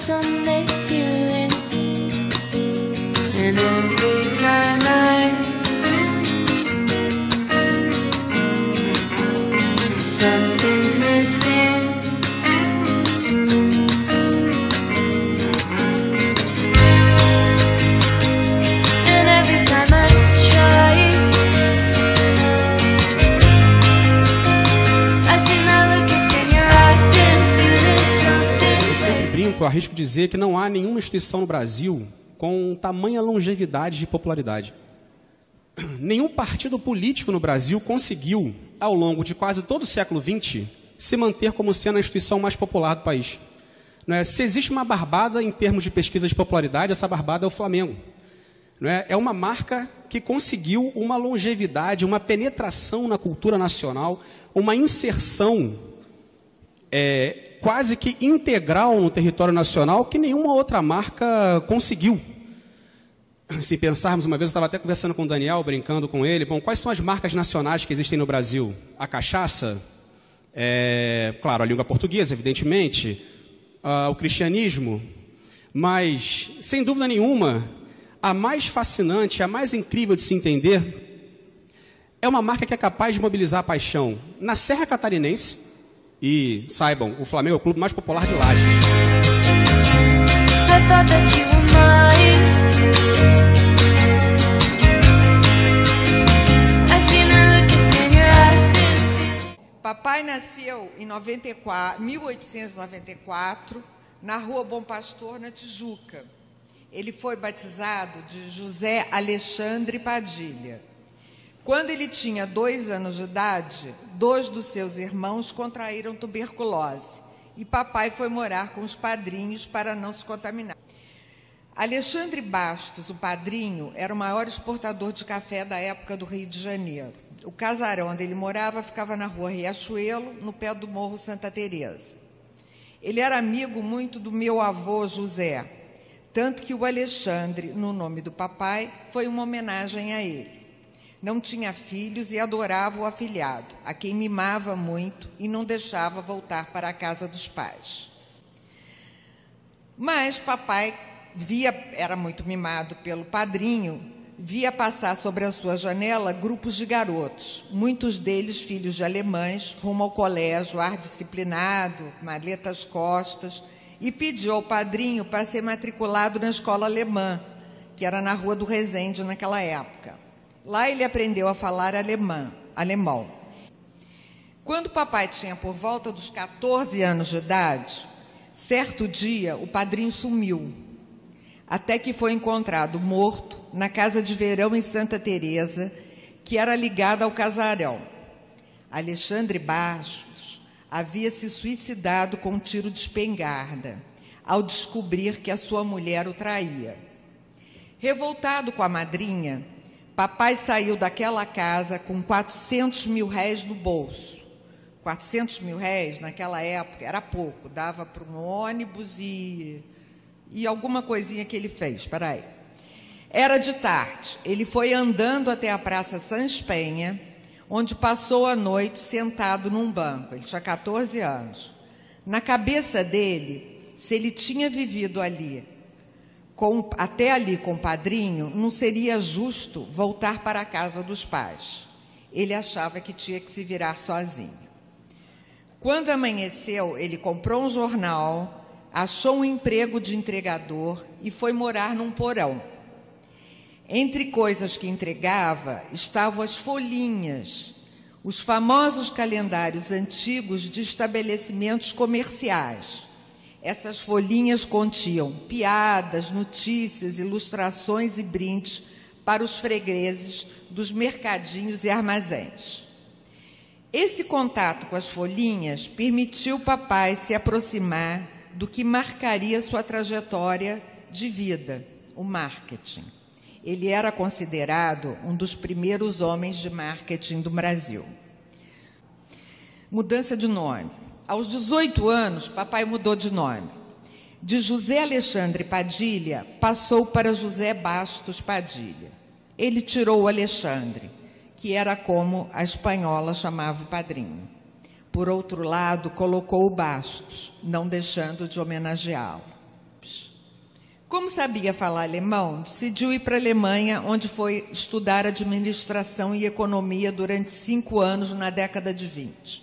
Sunday feeling, and every time something's missing. And every time I try, I see my look, it's in your eye. Been feeling something. Eu sempre brinco, arrisco dizer que não há nenhuma instituição no Brasil com tamanha longevidade de popularidade. Nenhum partido político no Brasil conseguiu, ao longo de quase todo o século XX, se manter como sendo a instituição mais popular do país. Se existe uma barbada em termos de pesquisa de popularidade, essa barbada é o Flamengo. É uma marca que conseguiu uma longevidade, uma penetração na cultura nacional, uma inserção quase que integral no território nacional que nenhuma outra marca conseguiu. Se pensarmos, uma vez eu estava até conversando com o Daniel, brincando com ele, bom, quais são as marcas nacionais que existem no Brasil? A cachaça, claro, a língua portuguesa, evidentemente, o cristianismo, mas, sem dúvida nenhuma, a mais fascinante, a mais incrível de se entender, é uma marca que é capaz de mobilizar a paixão na Serra Catarinense, e, saibam, o Flamengo é o clube mais popular de Lages. I thought that you were mine. Papai nasceu em 1894, na Rua Bom Pastor, na Tijuca. Ele foi batizado de José Alexandre Padilha. Quando ele tinha 2 anos de idade, 2 dos seus irmãos contraíram tuberculose e papai foi morar com os padrinhos para não se contaminar. Alexandre Bastos, o padrinho, era o maior exportador de café da época do Rio de Janeiro. O casarão onde ele morava ficava na rua Riachuelo, no pé do Morro Santa Teresa. Ele era amigo muito do meu avô José, tanto que o Alexandre, no nome do papai, foi uma homenagem a ele. Não tinha filhos e adorava o afilhado, a quem mimava muito e não deixava voltar para a casa dos pais. Mas papai era muito mimado pelo padrinho, via passar sobre a sua janela grupos de garotos, muitos deles filhos de alemães, rumo ao colégio, ar disciplinado, maletas costas, e pediu ao padrinho para ser matriculado na escola alemã, que era na Rua do Resende naquela época. Lá ele aprendeu a falar alemão. Quando papai tinha por volta dos 14 anos de idade, certo dia o padrinho sumiu, até que foi encontrado morto na casa de verão em Santa Teresa, que era ligada ao casarão. Alexandre Bastos havia se suicidado com um tiro de espingarda, ao descobrir que a sua mulher o traía. Revoltado com a madrinha, papai saiu daquela casa com 400 mil réis no bolso. 400 mil réis, naquela época, era pouco, dava para um ônibus e alguma coisinha que ele fez, peraí. Era de tarde, ele foi andando até a Praça Sans Penha, onde passou a noite sentado num banco. Ele tinha 14 anos. Na cabeça dele, se ele tinha vivido ali, até ali com o padrinho, não seria justo voltar para a casa dos pais. Ele achava que tinha que se virar sozinho. Quando amanheceu, ele comprou um jornal, achou um emprego de entregador e foi morar num porão. Entre coisas que entregava estavam as folhinhas, os famosos calendários antigos de estabelecimentos comerciais. Essas folhinhas continham piadas, notícias, ilustrações e brindes para os fregueses dos mercadinhos e armazéns. Esse contato com as folhinhas permitiu papai se aproximar do que marcaria sua trajetória de vida, o marketing. Ele era considerado um dos primeiros homens de marketing do Brasil. Mudança de nome. Aos 18 anos, papai mudou de nome. De José Alexandre Padilha, passou para José Bastos Padilha. Ele tirou o Alexandre, que era como a espanhola chamava o padrinho. Por outro lado, colocou o Bastos, não deixando de homenageá-lo. Como sabia falar alemão, decidiu ir para a Alemanha, onde foi estudar administração e economia durante 5 anos na década de 20.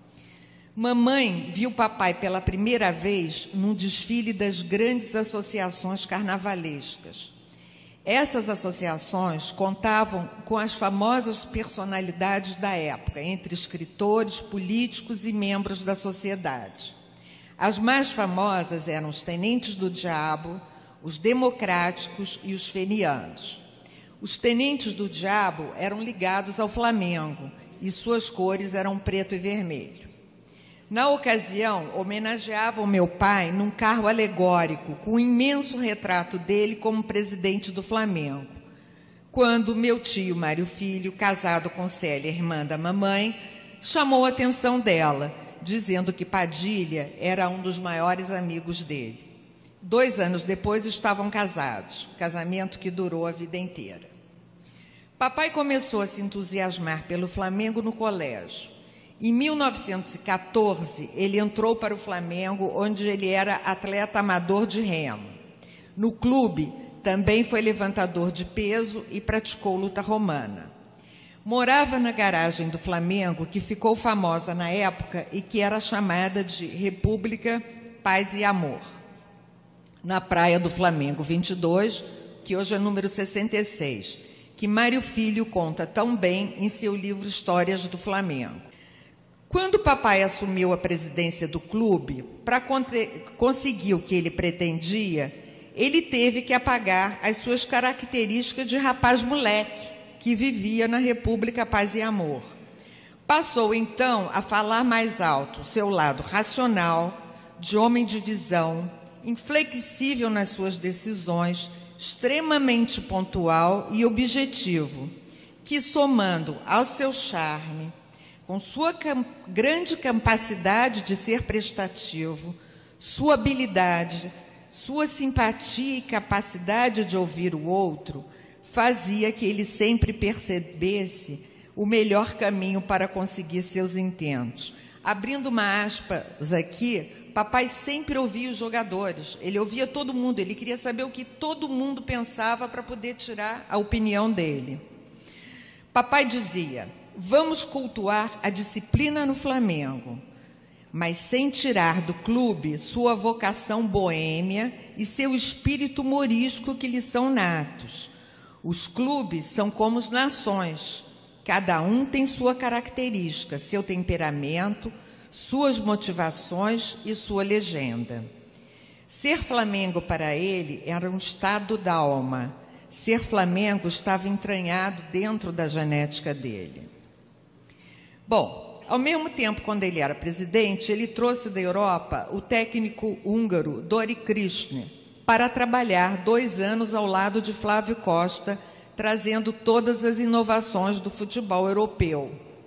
Mamãe viu papai pela primeira vez num desfile das grandes associações carnavalescas. Essas associações contavam com as famosas personalidades da época, entre escritores, políticos e membros da sociedade. As mais famosas eram os Tenentes do Diabo, os Democráticos e os Fenianos. Os Tenentes do Diabo eram ligados ao Flamengo e suas cores eram preto e vermelho. Na ocasião, homenageavam meu pai num carro alegórico com um imenso retrato dele como presidente do Flamengo. Quando meu tio Mário Filho, casado com Célia, irmã da mamãe, chamou a atenção dela, dizendo que Padilha era um dos maiores amigos dele. 2 anos depois estavam casados, casamento que durou a vida inteira. Papai começou a se entusiasmar pelo Flamengo no colégio. Em 1914, ele entrou para o Flamengo, onde ele era atleta amador de remo. No clube, também foi levantador de peso e praticou luta romana. Morava na garagem do Flamengo, que ficou famosa na época e que era chamada de República, Paz e Amor, na Praia do Flamengo 22, que hoje é número 66, que Mário Filho conta tão bem em seu livro Histórias do Flamengo. Quando papai assumiu a presidência do clube, para conseguir o que ele pretendia, ele teve que apagar as suas características de rapaz moleque, que vivia na República Paz e Amor. Passou, então, a falar mais alto seu lado racional, de homem de visão, inflexível nas suas decisões, extremamente pontual e objetivo, que, somando ao seu charme, com sua grande capacidade de ser prestativo, sua habilidade, sua simpatia e capacidade de ouvir o outro, fazia que ele sempre percebesse o melhor caminho para conseguir seus intentos. Abrindo uma aspas aqui, papai sempre ouvia os jogadores, ele ouvia todo mundo, ele queria saber o que todo mundo pensava para poder tirar a opinião dele. Papai dizia: vamos cultuar a disciplina no Flamengo, mas sem tirar do clube sua vocação boêmia e seu espírito humorístico que lhe são natos. Os clubes são como as nações, cada um tem sua característica, seu temperamento, suas motivações e sua legenda. Ser Flamengo para ele era um estado da alma. Ser Flamengo estava entranhado dentro da genética dele. Bom, ao mesmo tempo, quando ele era presidente, ele trouxe da Europa o técnico húngaro Dori Krishna para trabalhar 2 anos ao lado de Flávio Costa, trazendo todas as inovações do futebol europeu.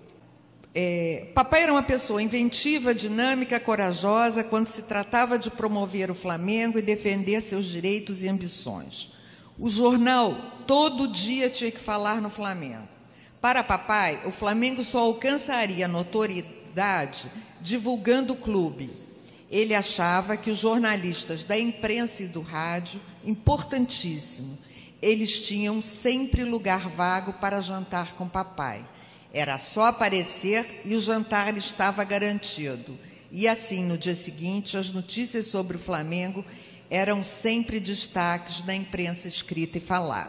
Papai era uma pessoa inventiva, dinâmica, corajosa quando se tratava de promover o Flamengo e defender seus direitos e ambições. O jornal todo dia tinha que falar no Flamengo. Para papai, o Flamengo só alcançaria notoriedade divulgando o clube. Ele achava que os jornalistas da imprensa e do rádio, importantíssimo, eles tinham sempre lugar vago para jantar com papai. Era só aparecer e o jantar estava garantido. E assim, no dia seguinte, as notícias sobre o Flamengo eram sempre destaques na imprensa escrita e falada.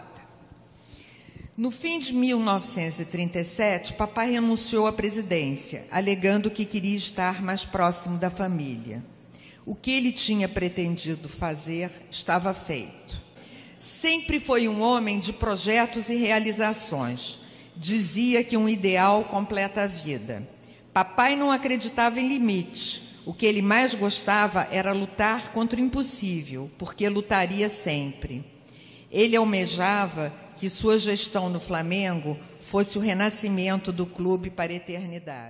No fim de 1937, papai renunciou à presidência, alegando que queria estar mais próximo da família. O que ele tinha pretendido fazer estava feito. Sempre foi um homem de projetos e realizações. Dizia que um ideal completa a vida. Papai não acreditava em limite. O que ele mais gostava era lutar contra o impossível, porque lutaria sempre. Ele almejava que sua gestão no Flamengo fosse o renascimento do clube para a eternidade.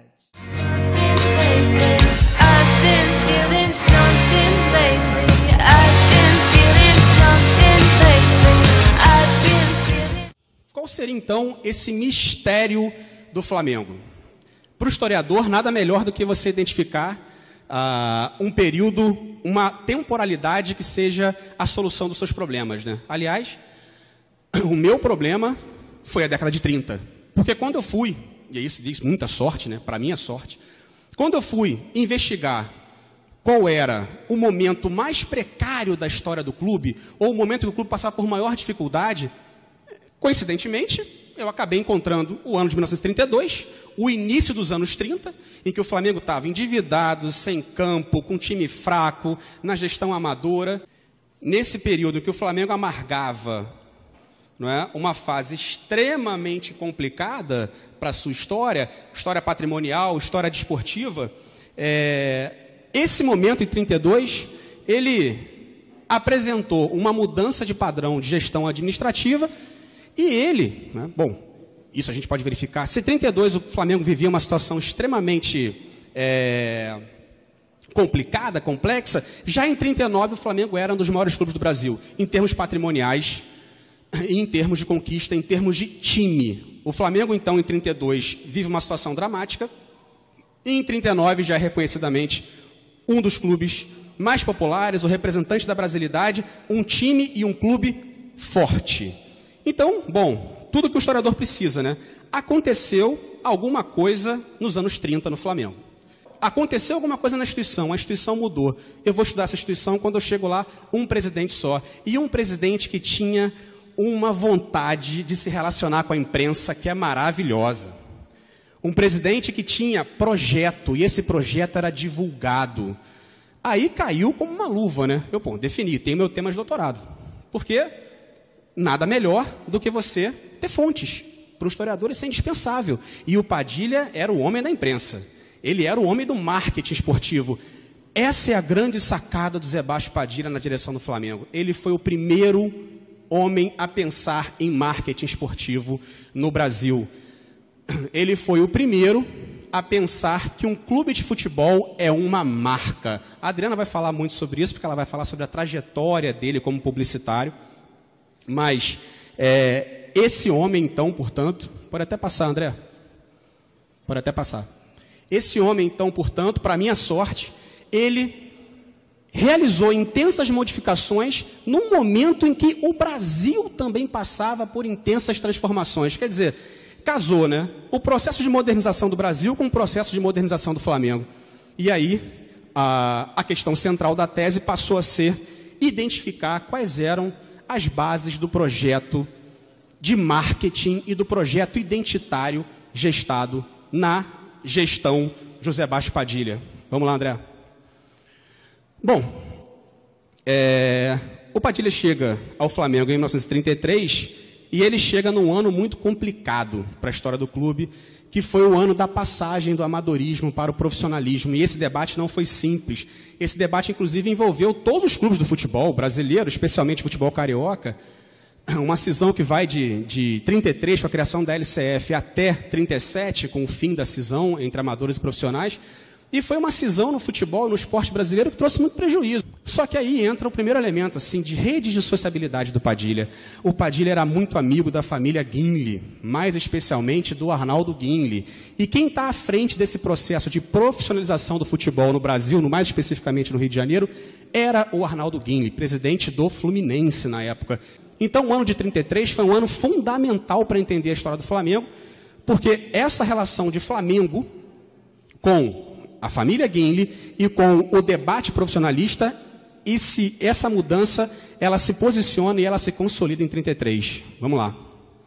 Qual seria, então, esse mistério do Flamengo? Para o historiador, nada melhor do que você identificar um período, uma temporalidade que seja a solução dos seus problemas, né? Aliás, o meu problema foi a década de 30. Porque quando eu fui, e isso diz muita sorte, né? Para mim é sorte, quando eu fui investigar qual era o momento mais precário da história do clube, ou o momento que o clube passava por maior dificuldade, coincidentemente, eu acabei encontrando o ano de 1932, o início dos anos 30, em que o Flamengo estava endividado, sem campo, com um time fraco, na gestão amadora. Nesse período em que o Flamengo amargava, não é, uma fase extremamente complicada para a sua história patrimonial, história desportiva, esse momento, em 32, ele apresentou uma mudança de padrão de gestão administrativa e ele, né, bom, isso a gente pode verificar, se em 32 o Flamengo vivia uma situação extremamente complicada, complexa, já em 39 o Flamengo era um dos maiores clubes do Brasil, em termos patrimoniais, em termos de conquista, em termos de time. O Flamengo, então, em 32, vive uma situação dramática, e em 39 já é reconhecidamente um dos clubes mais populares, o representante da brasilidade, um time e um clube forte. Então, bom, tudo que o historiador precisa, né? Aconteceu alguma coisa nos anos 30 no Flamengo. Aconteceu alguma coisa na instituição, a instituição mudou. Eu vou estudar essa instituição quando eu chego lá, um presidente só. E um presidente que tinha uma vontade de se relacionar com a imprensa que é maravilhosa. Um presidente que tinha projeto, e esse projeto era divulgado. Aí caiu como uma luva, né? Eu, defini, tenho meu tema de doutorado. Porque nada melhor do que você ter fontes. Para o historiador isso é indispensável. E o Padilha era o homem da imprensa. Ele era o homem do marketing esportivo. Essa é a grande sacada do Zé Baixo Padilha na direção do Flamengo. Ele foi o primeiro homem a pensar em marketing esportivo no Brasil. Ele foi o primeiro a pensar que um clube de futebol é uma marca. A Adriana vai falar muito sobre isso, porque ela vai falar sobre a trajetória dele como publicitário. Mas esse homem, então, portanto... Pode até passar, André. Pode até passar. Esse homem, então, portanto, para minha sorte, ele realizou intensas modificações num momento em que o Brasil também passava por intensas transformações. Quer dizer, casou, né? O processo de modernização do Brasil com o processo de modernização do Flamengo. E aí, a questão central da tese passou a ser identificar quais eram as bases do projeto de marketing e do projeto identitário gestado na gestão José Baixo Padilha. Vamos lá, André. Bom, o Padilha chega ao Flamengo em 1933 e ele chega num ano muito complicado para a história do clube, que foi o ano da passagem do amadorismo para o profissionalismo. E esse debate não foi simples. Esse debate, inclusive, envolveu todos os clubes do futebol brasileiro, especialmente o futebol carioca. Uma cisão que vai de 33, com a criação da LCF, até 37, com o fim da cisão entre amadores e profissionais. E foi uma cisão no futebol, no esporte brasileiro, que trouxe muito prejuízo. Só que aí entra o primeiro elemento, assim, de rede de sociabilidade do Padilha. O Padilha era muito amigo da família Guinle, mais especialmente do Arnaldo Guinle. E quem está à frente desse processo de profissionalização do futebol no Brasil, no mais especificamente no Rio de Janeiro, era o Arnaldo Guinle, presidente do Fluminense na época. Então, o ano de 33 foi um ano fundamental para entender a história do Flamengo, porque essa relação de Flamengo com a família Guinle e com o debate profissionalista, essa mudança, ela se posiciona e ela se consolida em 33. Vamos lá.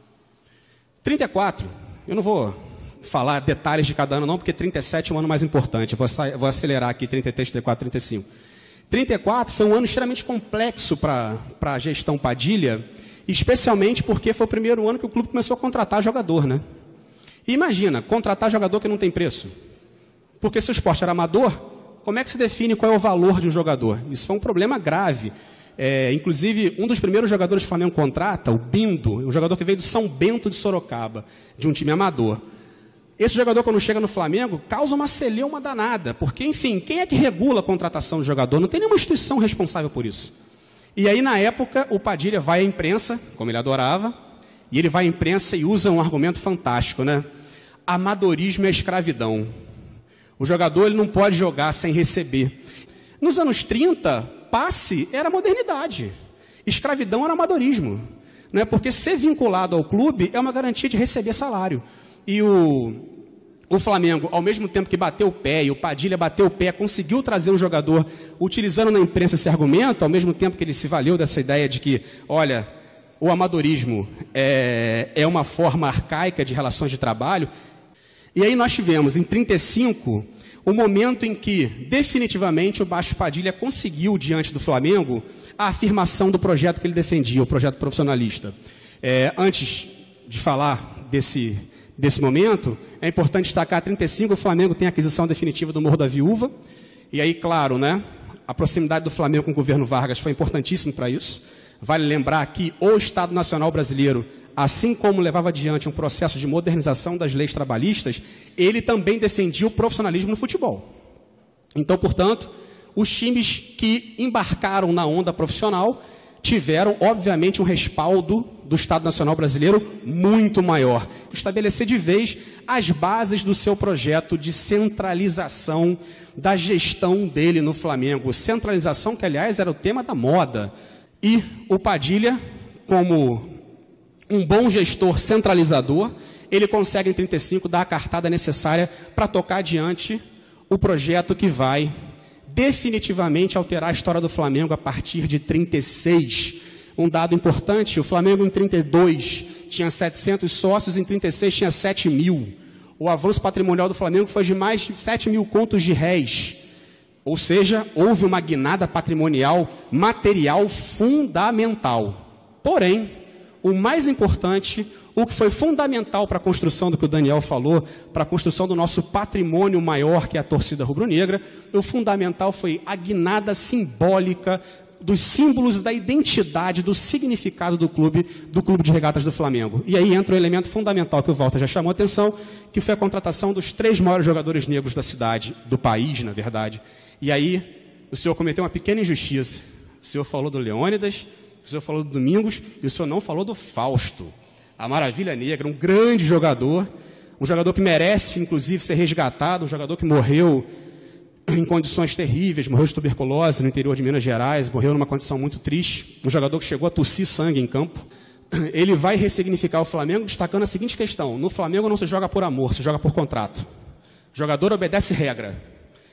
34, eu não vou falar detalhes de cada ano não, porque 37 é um ano mais importante. Eu vou acelerar aqui, 33, 34, 35. 34 foi um ano extremamente complexo para a gestão Padilha, especialmente porque foi o primeiro ano que o clube começou a contratar jogador, né? E imagina, contratar jogador que não tem preço. Porque se o esporte era amador, como é que se define qual é o valor de um jogador? Isso foi um problema grave. Inclusive, um dos primeiros jogadores que o Flamengo contrata, o Bindo, um jogador que veio de São Bento de Sorocaba, de um time amador. Esse jogador, quando chega no Flamengo, causa uma celeuma danada, porque, enfim, quem é que regula a contratação do jogador? Não tem nenhuma instituição responsável por isso. E aí, na época, o Padilha vai à imprensa, como ele adorava, e ele vai à imprensa e usa um argumento fantástico, né? Amadorismo é escravidão. O jogador ele não pode jogar sem receber. Nos anos 30, passe era modernidade. Escravidão era amadorismo. Né? Porque ser vinculado ao clube é uma garantia de receber salário. E o Flamengo, ao mesmo tempo que bateu o pé, e o Padilha bateu o pé, conseguiu trazer um jogador, utilizando na imprensa esse argumento, ao mesmo tempo que ele se valeu dessa ideia de que, olha, o amadorismo é uma forma arcaica de relações de trabalho. E aí nós tivemos, em 1935, o momento em que, definitivamente, o Baixo Padilha conseguiu, diante do Flamengo, a afirmação do projeto que ele defendia, o projeto profissionalista. Antes de falar desse momento, é importante destacar, em 1935, o Flamengo tem a aquisição definitiva do Morro da Viúva, e aí, claro, né, a proximidade do Flamengo com o governo Vargas foi importantíssimo para isso. Vale lembrar que o Estado Nacional Brasileiro, assim como levava adiante um processo de modernização das leis trabalhistas, ele também defendia o profissionalismo no futebol. Então, portanto, os times que embarcaram na onda profissional tiveram, obviamente, um respaldo do Estado Nacional Brasileiro muito maior. Estabelecer de vez as bases do seu projeto de centralização da gestão dele no Flamengo. Centralização que, aliás, era o tema da moda. E o Padilha, como um bom gestor centralizador, ele consegue, em 1935, dar a cartada necessária para tocar adiante o projeto que vai definitivamente alterar a história do Flamengo a partir de 1936. Um dado importante, o Flamengo em 1932 tinha 700 sócios, em 1936 tinha 7 mil. O avanço patrimonial do Flamengo foi de mais de 7 mil contos de réis. Ou seja, houve uma guinada patrimonial material fundamental. Porém, o mais importante, o que foi fundamental para a construção do que o Daniel falou, para a construção do nosso patrimônio maior, que é a torcida rubro-negra, o fundamental foi a guinada simbólica dos símbolos da identidade, do significado do Clube de Regatas do Flamengo. E aí entra o elemento fundamental que o Walter já chamou a atenção, que foi a contratação dos 3 maiores jogadores negros da cidade, do país, na verdade. E aí, o senhor cometeu uma pequena injustiça. O senhor falou do Leônidas, o senhor falou do Domingos, e o senhor não falou do Fausto, a Maravilha Negra, um grande jogador, um jogador que merece, inclusive, ser resgatado, um jogador que morreu em condições terríveis, morreu de tuberculose no interior de Minas Gerais, morreu numa condição muito triste, um jogador que chegou a tossir sangue em campo. Ele vai ressignificar o Flamengo destacando a seguinte questão: no Flamengo não se joga por amor, se joga por contrato. O jogador obedece regra.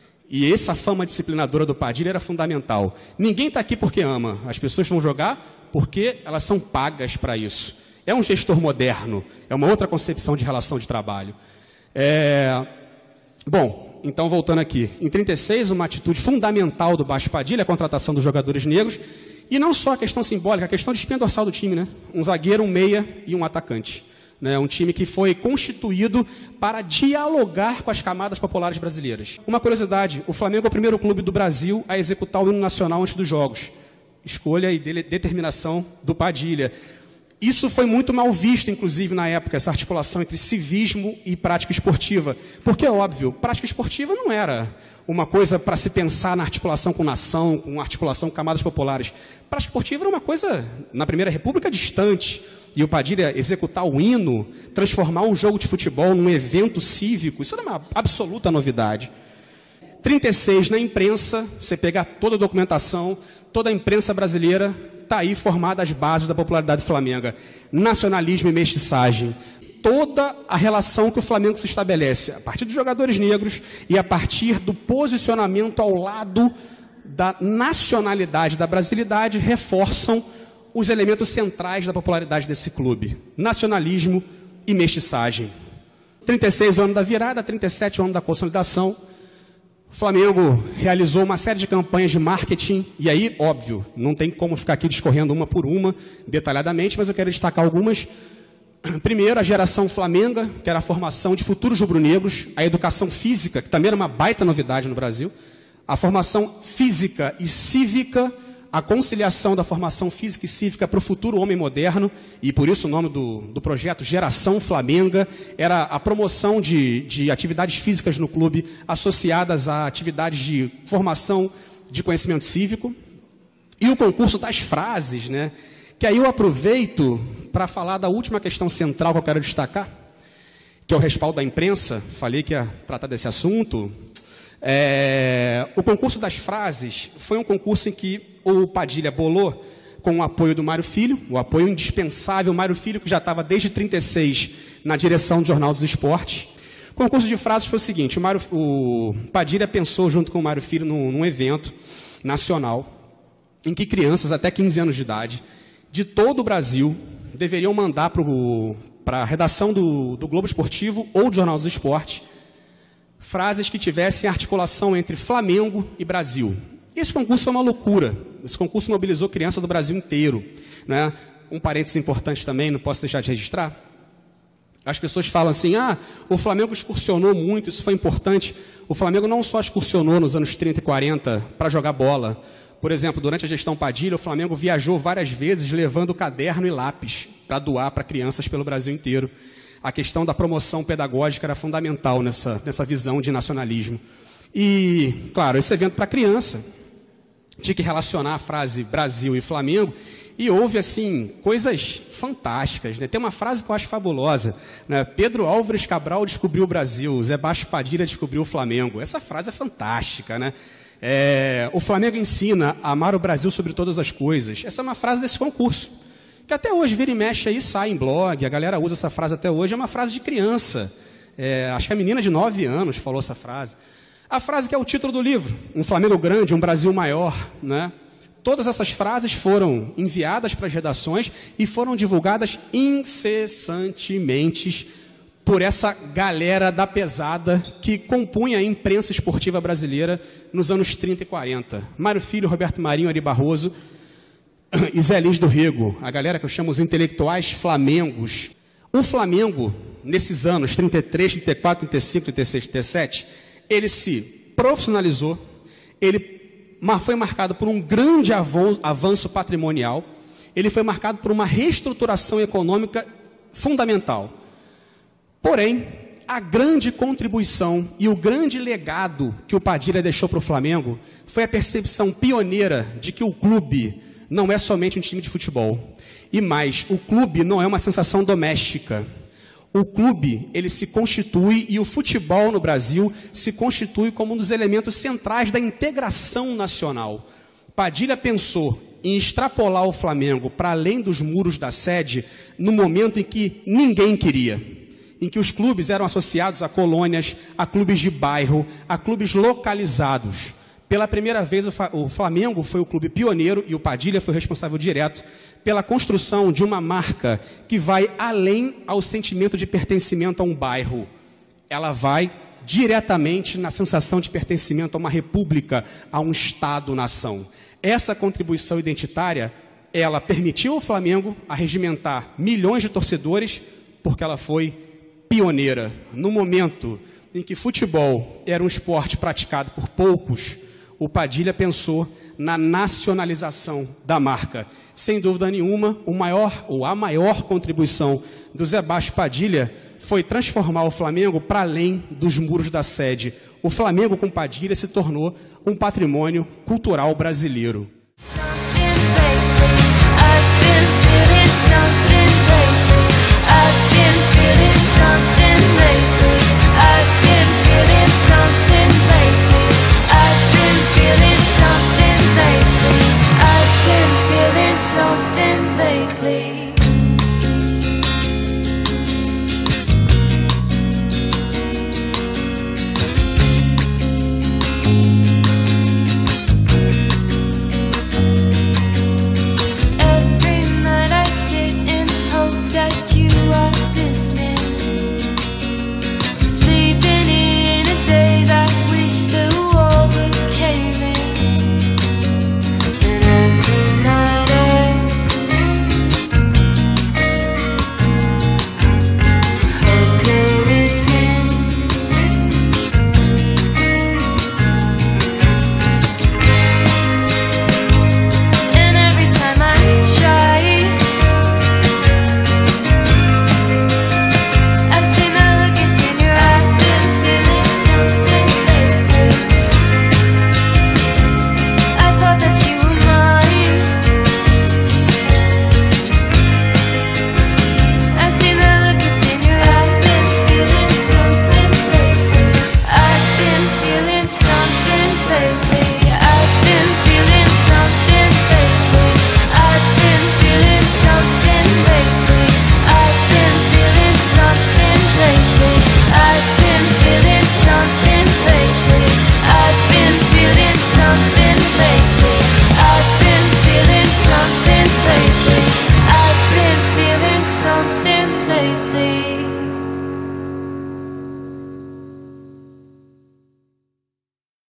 E essa fama disciplinadora do Padilha era fundamental. Ninguém está aqui porque ama, as pessoas vão jogar porque elas são pagas para isso. É um gestor moderno, é uma outra concepção de relação de trabalho. Bom, então voltando aqui, em 1936, uma atitude fundamental do Baixo Padilha, a contratação dos jogadores negros, e não só a questão simbólica, a questão de espinha dorsal do time, né? Um zagueiro, um meia e um atacante. Né? Um time que foi constituído para dialogar com as camadas populares brasileiras. Uma curiosidade, o Flamengo é o primeiro clube do Brasil a executar o hino nacional antes dos jogos. Escolha e determinação do Padilha. Isso foi muito mal visto, inclusive, na época, essa articulação entre civismo e prática esportiva. Porque, é óbvio, prática esportiva não era uma coisa para se pensar na articulação com nação, com articulação com camadas populares. Prática esportiva era uma coisa, na Primeira República, distante. E o Padilha executar o hino, transformar um jogo de futebol num evento cívico, isso era uma absoluta novidade. 1936, na imprensa, você pegar toda a documentação, toda a imprensa brasileira, está aí formada as bases da popularidade do Flamengo. Nacionalismo e mestiçagem. Toda a relação que o Flamengo se estabelece, a partir dos jogadores negros e a partir do posicionamento ao lado da nacionalidade, da brasilidade, reforçam os elementos centrais da popularidade desse clube. Nacionalismo e mestiçagem. 36, o ano da virada, 37, o ano da consolidação. O Flamengo realizou uma série de campanhas de marketing, e aí, óbvio, não tem como ficar aqui discorrendo uma por uma, detalhadamente, mas eu quero destacar algumas. Primeiro, a geração Flamenga, que era a formação de futuros rubro-negros, a educação física, que também era uma baita novidade no Brasil, a formação física e cívica, a conciliação da formação física e cívica para o futuro homem moderno, e por isso o nome do projeto Geração Flamenga, era a promoção de atividades físicas no clube associadas a atividades de formação de conhecimento cívico, e o concurso das frases, né? Que aí eu aproveito para falar da última questão central que eu quero destacar, que é o respaldo da imprensa. Falei que ia tratar desse assunto. O concurso das frases foi um concurso em que o Padilha bolou com o apoio do Mário Filho, o apoio indispensável, Mário Filho, que já estava desde 1936 na direção do Jornal dos Esportes. O concurso de frases foi o seguinte: o Padilha pensou, junto com o Mário Filho, num evento nacional, em que crianças até 15 anos de idade, de todo o Brasil, deveriam mandar para a redação do Globo Esportivo ou do Jornal dos Esportes frases que tivessem articulação entre Flamengo e Brasil. Esse concurso foi uma loucura. Esse concurso mobilizou crianças do Brasil inteiro, né? Um parênteses importante também, não posso deixar de registrar. As pessoas falam assim: o Flamengo excursionou muito, isso foi importante. O Flamengo não só excursionou nos anos 30 e 40 para jogar bola. Por exemplo, durante a gestão Padilha, o Flamengo viajou várias vezes levando caderno e lápis para doar para crianças pelo Brasil inteiro. A questão da promoção pedagógica era fundamental nessa visão de nacionalismo. E, claro, esse evento para criança tinha que relacionar a frase Brasil e Flamengo, e houve, assim, coisas fantásticas, né? Tem uma frase que eu acho fabulosa, né? Pedro Álvares Cabral descobriu o Brasil, Zé Baixo Padilha descobriu o Flamengo. Essa frase é fantástica, né? O Flamengo ensina a amar o Brasil sobre todas as coisas. Essa é uma frase desse concurso, que até hoje vira e mexe aí, sai em blog, a galera usa essa frase até hoje, é uma frase de criança. Acho que a menina de 9 anos falou essa frase. A frase que é o título do livro, Um Flamengo Grande, um Brasil Maior, né? Todas essas frases foram enviadas para as redações e foram divulgadas incessantemente por essa galera da pesada que compunha a imprensa esportiva brasileira nos anos 30 e 40. Mário Filho, Roberto Marinho, Ari Barroso e Zé Lins do Rego, a galera que eu chamo os intelectuais flamengos. O Flamengo, nesses anos 33, 34, 35, 36, 37, ele se profissionalizou, ele foi marcado por um grande avanço patrimonial, ele foi marcado por uma reestruturação econômica fundamental. Porém, a grande contribuição e o grande legado que o Padilha deixou para o Flamengo foi a percepção pioneira de que o clube não é somente um time de futebol. E mais, o clube não é uma sensação doméstica. O clube, ele se constitui, e o futebol no Brasil se constitui como um dos elementos centrais da integração nacional. Padilha pensou em extrapolar o Flamengo para além dos muros da sede no momento em que ninguém queria, em que os clubes eram associados a colônias, a clubes de bairro, a clubes localizados. Pela primeira vez, o Flamengo foi o clube pioneiro, e o Padilha foi responsável direto pela construção de uma marca que vai além ao sentimento de pertencimento a um bairro. Ela vai diretamente na sensação de pertencimento a uma república, a um Estado-nação. Essa contribuição identitária, ela permitiu ao Flamengo arregimentar milhões de torcedores, porque ela foi pioneira. No momento em que futebol era um esporte praticado por poucos, o Padilha pensou na nacionalização da marca. Sem dúvida nenhuma, a maior contribuição do Zé Baixo Padilha foi transformar o Flamengo para além dos muros da sede. O Flamengo com Padilha se tornou um patrimônio cultural brasileiro. Something